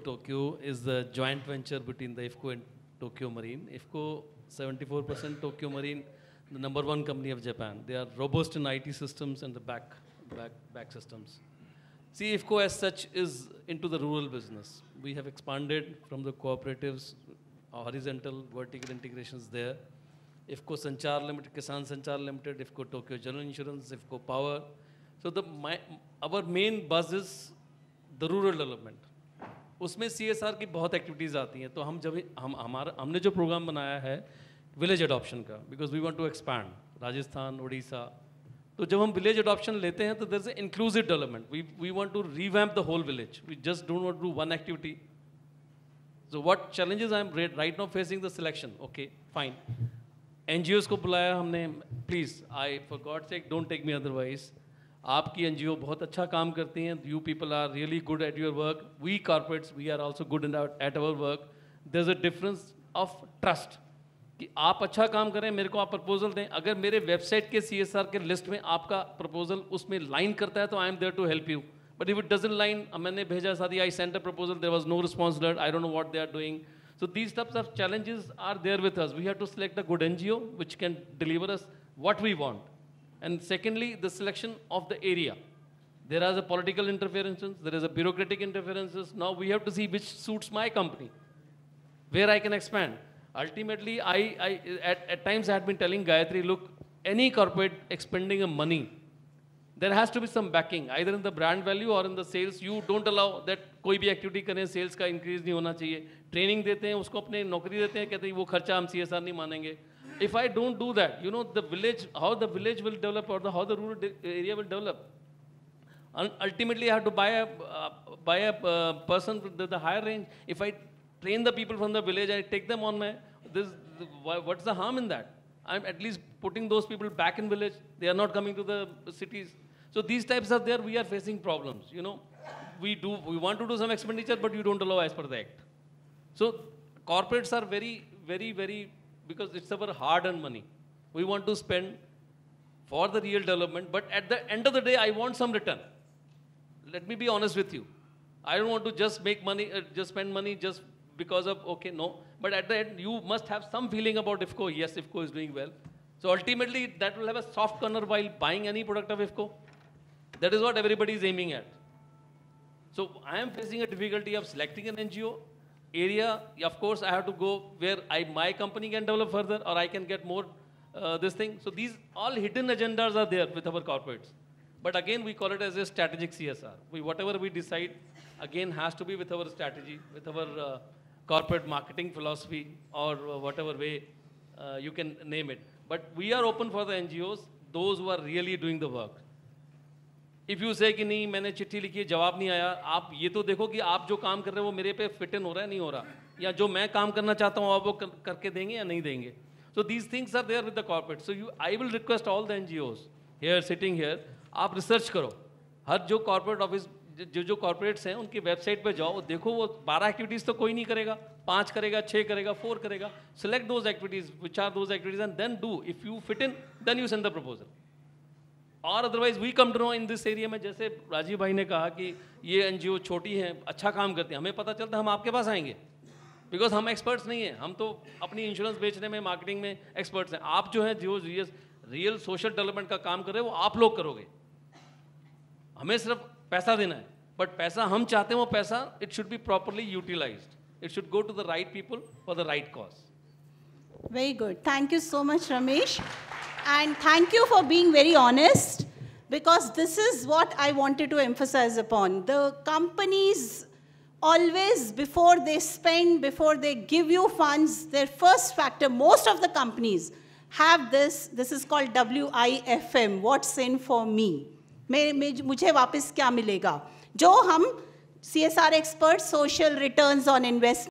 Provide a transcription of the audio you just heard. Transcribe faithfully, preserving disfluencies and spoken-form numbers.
Tokyo is the joint venture between the IFFCO and Tokyo Marine. IFFCO, seventy-four percent, Tokyo Marine, the number one company of Japan. They are robust in I T systems and the back, back, back systems. See, IFFCO as such is into the rural business. We have expanded from the cooperatives, horizontal, vertical integrations there. IFFCO Sanchar Limited, Kisan Sanchar Limited, IFFCO Tokyo General Insurance, IFFCO Power. So the, my, our main buzz is the rural development. उसमें C S R की बहुत activities आती हैं, तो हम जब हम हमारा हमने जो प्रोग्राम बनाया है विलेज अडॉप्शन का, because we want to expand Rajasthan, Orissa, तो जब हम विलेज अडॉप्शन लेते हैं तो there is a inclusive development. We we want to revamp the whole village. We just don't want to do one activity. So what challenges I am right now facing the selection. Okay fine, NGOs को बुलाया हमने. Please, I for God sake don't take me otherwise. आपकी NGO बहुत अच्छा काम करती हैं. You people are really good at your work. We corporates we are also good in at our work. There is a difference of trust कि आप अच्छा काम करें, मेरे को आप प्रपोजल दें. अगर मेरे वेबसाइट के सीएसआर के लिस्ट में आपका प्रपोजल उसमें लाइन करता है तो I am there to help you. But if it doesn't line, मैंने भेजा साथी, I sent a proposal, there was no response, I don't know what they are doing. So these types of challenges are there with us. We have to select a good NGO which can deliver us what we want. And secondly, the selection of the area. There are the political interferences, there is a bureaucratic interferences. Now we have to see which suits my company, where I can expand. Ultimately, I, I at, at times I had been telling Gayatri, look, any corporate expending a money, there has to be some backing, either in the brand value or in the sales. You don't allow that कोई भी activity करें, sales का increase नहीं होना चाहिए. Training देते हैं, उसको अपने नौकरी देते हैं, कहते हैं वो खर्चा हम C S R नहीं मानेंगे. If I don't do that, you know, the village, how the village will develop or the, how the rural area will develop. And ultimately, I have to buy a, uh, buy a uh, person with the, the higher range. If I train the people from the village, I take them on my, this, what's the harm in that? I'm at least putting those people back in village. They are not coming to the cities. So these types are there, we are facing problems, you know. We do, we want to do some expenditure, but you don't allow as per the act. So corporates are very, very, very, because it's our hard-earned money. We want to spend for the real development, but at the end of the day, I want some return. Let me be honest with you. I don't want to just make money, uh, just spend money just because of, okay, no. But at the end, you must have some feeling about IFFCO. Yes, IFFCO is doing well. So ultimately, that will have a soft corner while buying any product of IFFCO. That is what everybody is aiming at. So I am facing a difficulty of selecting an N G O. Area, of course, I have to go where I, my company can develop further, or I can get more uh, this thing. So these all hidden agendas are there with our corporates. But again, we call it as a strategic C S R. We, whatever we decide, again, has to be with our strategy, with our uh, corporate marketing philosophy, or uh, whatever way uh, you can name it. But we are open for the N G Os, those who are really doing the work. If you say कि नहीं मैंने चिट्ठी लिखी जवाब नहीं आया, आप ये तो देखो कि आप जो काम कर रहे हो वो मेरे पे फिट इन हो रहा है नहीं हो रहा, या जो मैं काम करना चाहता हूँ आप वो कर, करके देंगे या नहीं देंगे. So these things are there with the corporate. So you, I will request all the N G Os here sitting here, आप रिसर्च करो. हर जो कॉर्पोरेट ऑफिस जो जो कॉर्पोरेट्स हैं उनकी वेबसाइट पे जाओ, देखो वो बारह एक्टिविटीज़ तो कोई नहीं करेगा, पाँच करेगा, छः करेगा, फोर करेगा. Select those activities, which are those activities, and then do. If you fit in, then you send the proposal. और otherwise we come to know in this area में, जैसे राजीव भाई ने कहा कि ये एनजीओ छोटी हैं, अच्छा काम करते हैं, हमें पता चलता है हम आपके पास आएंगे, बिकॉज हम एक्सपर्ट्स नहीं हैं. हम तो अपनी इंश्योरेंस बेचने में, मार्केटिंग में एक्सपर्ट्स हैं. आप जो है जो रियल सोशल डेवलपमेंट का काम कर रहे हैं वो आप लोग करोगे. हमें सिर्फ पैसा देना है, बट पैसा हम चाहते हैं वो पैसा it should be properly utilised. It should go to the right people for the right cause. Very good. Thank you so much, Ramesh. And thank you for being very honest, because this is what I wanted to emphasize upon. The companies always, before they spend, before they give you funds, their first factor, most of the companies have this, this is called W I F M, what's in for me. मुझे वापस क्या मिलेगा? जो हम C S R experts, social returns on investment,